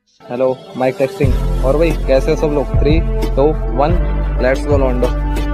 Hello mic testing. और भाई कैसे हो सब लोग? 3 2 1 लेट्स गो लॉन्डो।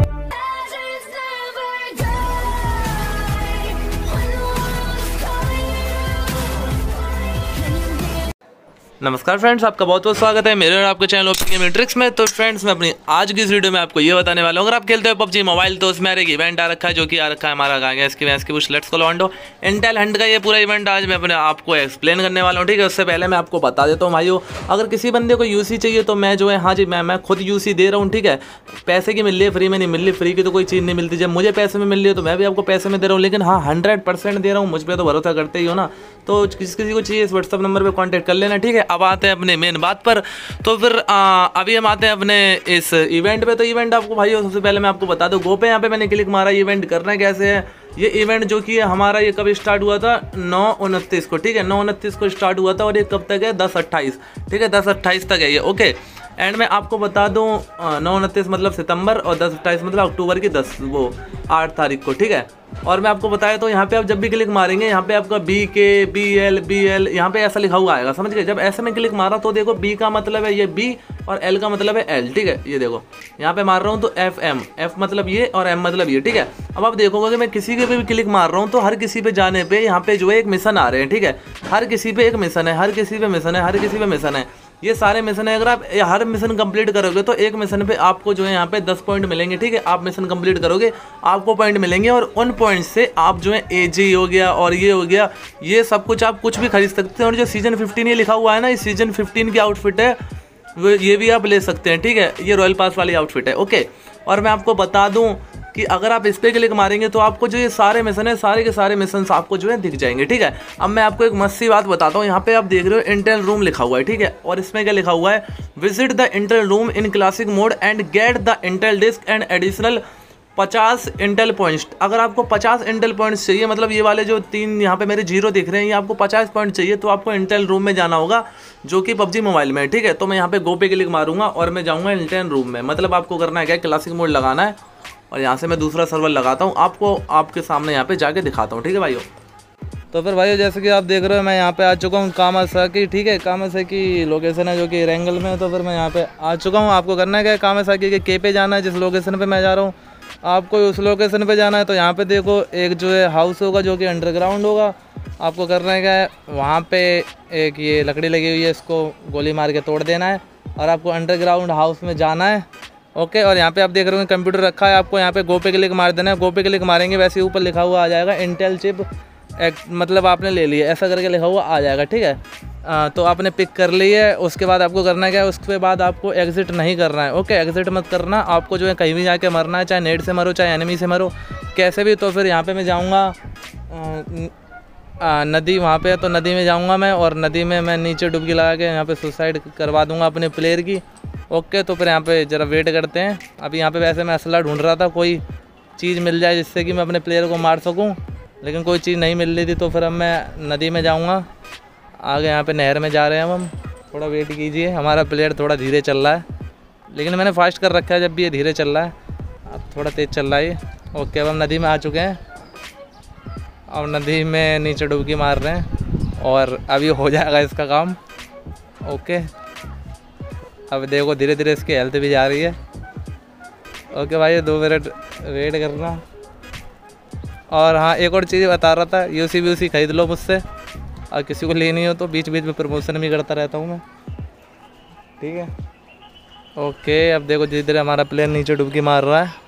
नमस्कार फ्रेंड्स, आपका बहुत बहुत स्वागत है मेरे और आपके चैनल ओपी गेमिंग ट्रिक्स में। तो फ्रेंड्स, मैं अपनी आज की इस वीडियो में आपको ये बताने वाला हूँ, अगर आप खेलते हो पबजी मोबाइल तो उसमें एक इवेंट आ रखा है जो कि आ रखा है हमारा इसकी push let's go Lando intel hunt का। ये पूरा इवेंट आज मैं अपने आपको एक्सप्लेन करने वाला हूँ, ठीक है। उससे पहले मैं आपको बता देता हूँ भाइयों, अगर किसी बंदे को यूसी चाहिए तो मैं जो है, हाँ जी, मैं खुद यूसी दे रहा हूँ, ठीक है। पैसे की मिल रही है, फ्री में नहीं मिल रही। फ्री की तो कोई चीज़ नहीं मिलती। जब मुझे पैसे में मिल रही है तो मैं भी आपको पैसे में दे रहा हूँ, लेकिन हाँ 100% दे रहा हूँ। मुझ पर तो भरोसा करते ही हो ना। तो किसी को चाहिए इस व्हाट्सअप नंबर पर कॉन्टैक्ट कर लेना, ठीक है। अब आते हैं अपने मेन बात पर। तो फिर अभी हम आते हैं अपने इस इवेंट पे। तो इवेंट आपको भाइयों सबसे पहले मैं आपको बता दूं, गो पे यहाँ पे मैंने क्लिक मारा। इवेंट करना कैसे है, ये इवेंट जो कि हमारा ये कब स्टार्ट हुआ था, 9/29 को, ठीक है। 9/29 को स्टार्ट हुआ था और ये कब तक है, 10/28, ठीक है। 10/28 तक है ये, ओके। एंड मैं आपको बता दूं 9/29 मतलब सितंबर और 10/28 मतलब अक्टूबर की 8 तारीख को, ठीक है। और मैं आपको बताया तो यहाँ पे आप जब भी क्लिक मारेंगे, यहाँ पे आपका BK BL यहाँ पे ऐसा लिखा हुआ आएगा, समझ गए। जब ऐसे में क्लिक मारा तो देखो B का मतलब है ये B और L का मतलब है L, ठीक है। ये देखो यहाँ पे मार रहा हूँ तो F मतलब ये और M मतलब ये, ठीक है। अब आप देखोगे कि मैं किसी के भी क्लिक मार रहा हूँ तो हर किसी पे जाने पे यहाँ पे जो है एक मिशन आ रहे हैं, ठीक है। हर किसी पे एक मिशन है, हर किसी पे मिशन है, हर किसी पे मिशन है। ये सारे मिशन है। अगर आप हर मिशन कंप्लीट करोगे तो एक मिशन पे आपको जो है यहाँ पे 10 पॉइंट मिलेंगे, ठीक है। आप मिशन कंप्लीट करोगे आपको पॉइंट मिलेंगे और उन पॉइंट से आप जो है AG हो गया और ये हो गया, ये सब कुछ आप कुछ भी खरीद सकते हैं। और जो सीजन 15 ये लिखा हुआ है ना, इस सीजन 15 की आउटफिट है, वो ये भी आप ले सकते हैं, ठीक है। ये रॉयल पास वाली आउटफिट है, ओके। और मैं आपको बता दूं कि अगर आप इस पे क्लिक मारेंगे तो आपको जो ये सारे मिशन है, सारे के सारे मिशन आपको जो है दिख जाएंगे, ठीक है। अब मैं आपको एक मस्त सी बात बताता हूँ। यहाँ पे आप देख रहे हो इंटेल रूम लिखा हुआ है, ठीक है। और इसमें क्या लिखा हुआ है, visit the intel room in classic mode and get the intel disk and additional 50 intel points. अगर आपको 50 इंटेल पॉइंट्स चाहिए, मतलब ये वाले जो 3 यहाँ पे मेरे 0 दिख रहे हैं, ये आपको 50 पॉइंट चाहिए तो आपको इंटेल रूम में जाना होगा, जो कि पबजी मोबाइल में है, ठीक है। तो मैं यहाँ पे गो पे क्लिक मारूंगा और मैं जाऊँगा इंटेल रूम में। मतलब आपको करना है क्या, क्लासिक मोड लगाना है और यहाँ से मैं दूसरा सर्वर लगाता हूँ, आपको आपके सामने यहाँ पे जाके दिखाता हूँ, ठीक है भाइयों। तो फिर भाइयों जैसे कि आप देख रहे हो मैं यहाँ पे आ चुका हूँ कामासाकी, ठीक है। कामासाकी लोकेशन है जो कि रेंगल में है। तो फिर मैं यहाँ पे आ चुका हूँ। आपको करना है क्या, कामासाकी के के पे जाना है, जिस लोकेशन पे मैं जा रहा हूँ आपको उस लोकेशन पे जाना है। तो यहाँ पे देखो एक जो है हाउस होगा जो कि अंडरग्राउंड होगा। आपको करना है क्या है, वहाँ पे एक ये लकड़ी लगी हुई है, इसको गोली मार के तोड़ देना है और आपको अंडरग्राउंड हाउस में जाना है, ओके। और यहाँ पे आप देख रहे हो कंप्यूटर रखा है, आपको यहाँ पे गो पे क्लिक मार देना है। गो पे क्लिक मारेंगे वैसे ऊपर लिखा हुआ आ जाएगा इंटेल चिप मतलब आपने ले लिया, ऐसा करके लिखा हुआ आ जाएगा, ठीक है। तो आपने पिक कर ली है। उसके बाद आपको करना क्या है, उसके बाद आपको एग्जिट नहीं करना है, ओके। एग्जिट मत करना, आपको जो है कहीं भी जाके मरना है, चाहे नेट से मरो चाहे एनिमी से मरो, कैसे भी। तो फिर यहाँ पे मैं जाऊँगा नदी, वहाँ पे तो नदी में जाऊँगा मैं, और नदी में मैं नीचे डुबकी लगा के यहाँ पे सुसाइड करवा दूँगा अपने प्लेयर की, ओके। तो फिर यहाँ पे ज़रा वेट करते हैं। अभी यहाँ पे वैसे मैं असला ढूंढ रहा था, कोई चीज़ मिल जाए जिससे कि मैं अपने प्लेयर को मार सकूँ, लेकिन कोई चीज़ नहीं मिल रही थी। तो फिर अब मैं नदी में जाऊँगा। आगे यहाँ पे नहर में जा रहे हैं हम थोड़ा वेट कीजिए। हमारा प्लेयर थोड़ा धीरे चल रहा है, लेकिन मैंने फास्ट कर रखा है जब भी ये धीरे चल रहा है। अब थोड़ा तेज़ चल रहा है ये, ओके। अब हम नदी में आ चुके हैं। अब नदी में नीचे डुबकी मार रहे हैं और अभी हो जाएगा इसका काम, ओके। अब देखो धीरे धीरे इसकी हेल्थ भी जा रही है, ओके भाई। 2 मिनट वेट करना। और हाँ, एक और चीज़ बता रहा था, यूसी खरीद लो मुझसे, और किसी को लेनी हो तो बीच बीच में प्रमोशन भी करता रहता हूँ मैं, ठीक है, ओके। अब देखो धीरे धीरे हमारा प्लेयर नीचे डुबकी मार रहा है।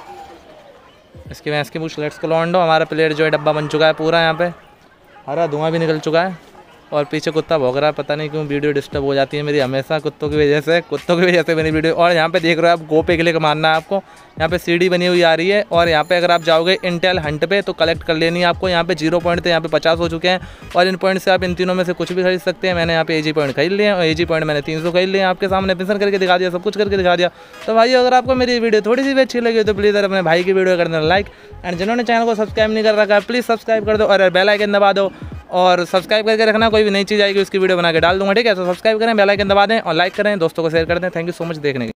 इसकी पूछ लेट्स गो लॉन्डो। हमारा प्लेयर जो है डब्बा बन चुका है पूरा, यहाँ पे हरा धुआं भी निकल चुका है और पीछे कुत्ता भौंक रहा है। पता नहीं क्यों वीडियो डिस्टर्ब हो जाती है मेरी हमेशा कुत्तों की वजह से मेरी वीडियो। और यहाँ पे देख रहे हो आप, गो पे क्लिक मारना है आपको। यहाँ पे सीढ़ी बनी हुई आ रही है और यहाँ पे अगर आप जाओगे इंटेल हंट पे तो कलेक्ट कर लेनी है आपको। यहाँ पे 0 पॉइंट थे, यहाँ पे 50 हो चुके हैं और इन पॉइंट से आप इन तीनों में से कुछ भी खरीद सकते हैं। मैंने यहाँ पे AG पॉइंट खरीद लिए और AG पॉइंट मैंने 300 खरीद लिए। आपके सामने पिसन करके दिखा दिया, सब कुछ करके दिखा दिया। तो भाई अगर आपको मेरी वीडियो थोड़ी सी भी अच्छी लगी तो प्लीज़ अपने भाई की वीडियो कर देना लाइक, एंड जिन्होंने चैनल को सब्सक्राइब नहीं कर रखा है प्लीज़ सब्सक्राइब कर दो और बेल आइकन दबा दो और सब्सक्राइब करके रखना। कोई भी नई चीज़ आएगी उसकी वीडियो बना के डाल दूंगा, ठीक है। तो सब्सक्राइब करें, बेल आइकन दबा दें और लाइक करें, दोस्तों को शेयर कर दें। थैंक यू सो मच देखने के।